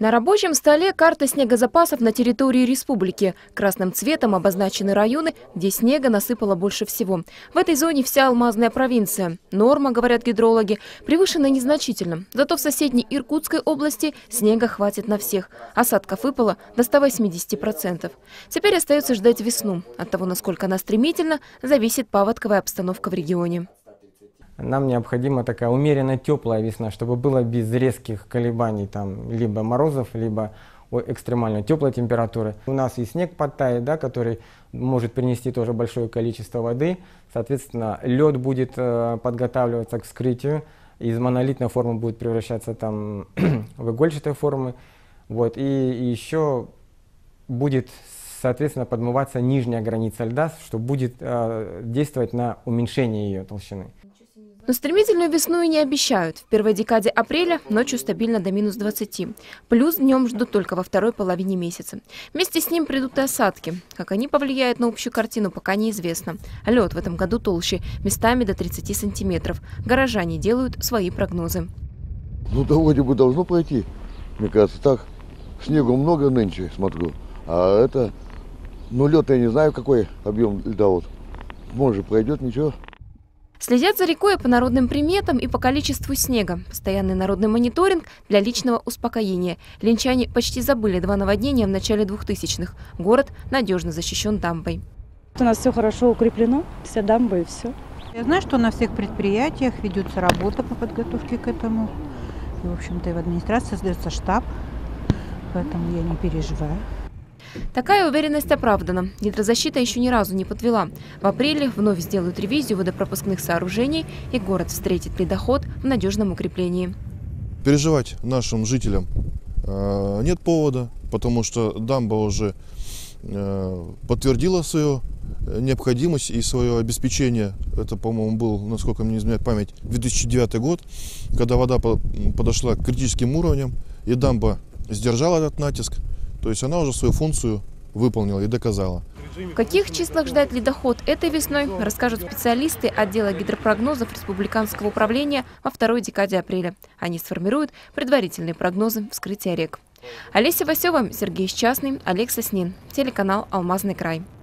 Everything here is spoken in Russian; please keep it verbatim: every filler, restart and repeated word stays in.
На рабочем столе карта снегозапасов на территории республики. Красным цветом обозначены районы, где снега насыпало больше всего. В этой зоне вся алмазная провинция. Норма, говорят гидрологи, превышена незначительно. Зато в соседней Иркутской области снега хватит на всех. Осадков выпало до ста восьмидесяти процентов. Теперь остается ждать весну. От того, насколько она стремительна, зависит паводковая обстановка в регионе. Нам необходима такая умеренно теплая весна, чтобы было без резких колебаний, там, либо морозов, либо экстремально теплой температуры. У нас и снег подтает, да, который может принести тоже большое количество воды. Соответственно, лед будет э, подготавливаться к вскрытию, из монолитной формы будет превращаться там, в игольчатой формы. Вот, и, и еще будет, соответственно, подмываться нижняя граница льда, что будет э, действовать на уменьшение ее толщины. Но стремительную весну и не обещают. В первой декаде апреля ночью стабильно до минус двадцати. Плюс днем ждут только во второй половине месяца. Вместе с ним придут и осадки. Как они повлияют на общую картину, пока неизвестно. Лед в этом году толще, местами до тридцати сантиметров. Горожане делают свои прогнозы. Ну, да вроде бы должно пройти. Мне кажется, так. Снегу много нынче, смотрю. А это, ну, лед я не знаю, какой объем льда. Вот. Может, пройдет, ничего. Следят за рекой по народным приметам и по количеству снега. Постоянный народный мониторинг для личного успокоения. Ленчане почти забыли два наводнения в начале двухтысячных. Город надежно защищен дамбой. У нас все хорошо укреплено, вся дамба и все. Я знаю, что на всех предприятиях ведется работа по подготовке к этому. И, в общем-то, и в администрации создается штаб, поэтому я не переживаю. Такая уверенность оправдана. Гидрозащита еще ни разу не подвела. В апреле вновь сделают ревизию водопропускных сооружений, и город встретит ледоход в надежном укреплении. Переживать нашим жителям э, нет повода, потому что дамба уже э, подтвердила свою необходимость и свое обеспечение. Это, по-моему, был, насколько мне изменяет память, две тысячи девятый год, когда вода подошла к критическим уровням, и дамба сдержала этот натиск. То есть она уже свою функцию выполнила и доказала. В каких числах ждать ледоход этой весной, расскажут специалисты отдела гидропрогнозов Республиканского управления во второй декаде апреля. Они сформируют предварительные прогнозы вскрытия рек. Олеся Васева, Сергей Счастный, Олег Соснин. Телеканал «Алмазный край».